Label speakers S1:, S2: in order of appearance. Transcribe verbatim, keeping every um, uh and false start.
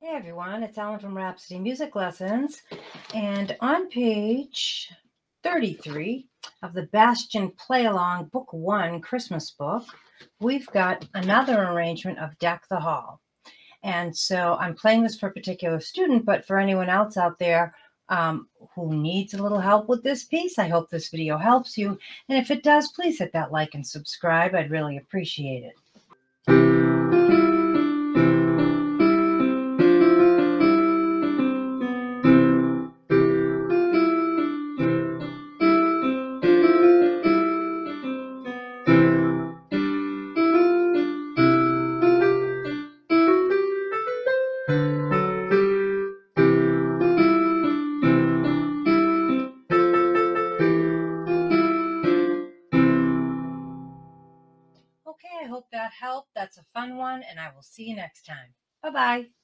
S1: Hey everyone, it's Ellen from Rhapsody Music Lessons, and on page thirty-three of the Bastien Play Along Book One Christmas book, we've got another arrangement of Deck the Hall. And so I'm playing this for a particular student, but for anyone else out there um, who needs a little help with this piece, I hope this video helps you. And if it does, please hit that like and subscribe. I'd really appreciate it. Okay, I hope that helped. That's a fun one, and I will see you next time. Bye-bye.